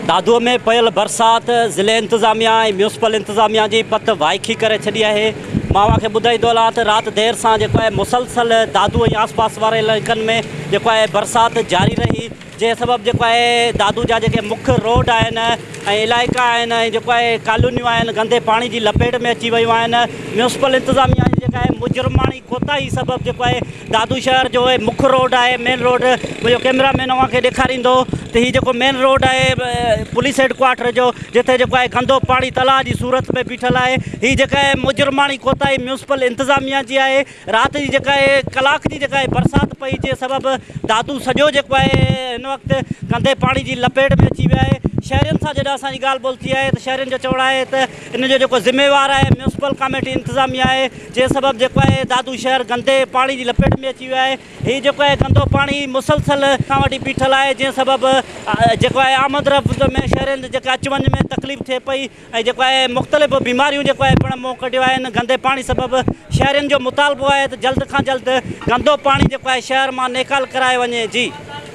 दादूअ में पयल बरसात ज़िले इंतज़ामिया ऐं म्यूनसिपल इंतज़ामिया जी पत वाइखी करे छॾी आहे। मां तव्हांखे ॿुधाईंदो हलां त राति देरि सां जेको आहे मुसलसल दादू ऐं आसपास वारे इलाइक़नि में जेको आहे बरसाति जारी रही, जे सबबु जेको आहे दादू जा जेके मुख्य रोड आहिनि ऐं इलाइक़ा आहिनि ऐं जेको आहे कॉलोनियूं आहिनि गंदे पाणी जी लपेट में अची वियूं आहिनि। म्यूनसिपल इंतज़ामिया जी जेका आहे मुजरमानी कोताही सबबु जेको आहे दादू शहर जो मुख्य रोड आहे, मेन रोड, मुंहिंजो कैमरामैन तव्हांखे ॾेखारींदो त हीउ जेको मेन रोड आहे पुलिस हेडक्वार्टर जो, जिथे जेको आहे गंदो पाणी तलाउ जी सूरत में बीठल आहे। हीअ जेका आहे मुजरमानी कोताही म्यूनसिपल इंतज़ामिया जी आहे। राति जी जेका आहे कलाक जी जेका आहे बरसाति पई जे सबबु दादू सॼो जेको आहे हिन वक़्तु गंदे पाणी जी लपेट में अची वियो आहे। शहरियुनि सां जॾहिं असांजी ॻाल्हि ॿोल थी आहे त शहरियुनि जो चवणु आहे त इन जो जेको ज़िम्मेवारु आहे म्यूनसिपल कमेटी इंतज़ामिया आहे, जे सबबु जेको आहे दादू शहर गंदे पाणी जी लपेट में अची वियो आहे। हीउ जेको आहे गंदो पाणी मुसलसल खां वठी बीठल आहे, जंहिं सबबु जेको आहे आमद रफ़्त में शहरनि जेका अचु वञ में तकलीफ़ थिए पई ऐं जेको आहे मुख़्तलिफ़ बीमारियूं जेको आहे पिणु मुंहुं कढियो आहिनि। गंदे पाणी सबबु शहरनि जो मुतालबो आहे त जल्द खां जल्द गंदो पाणी जेको आहे शहर मां नेकाल कराए वञे। जी।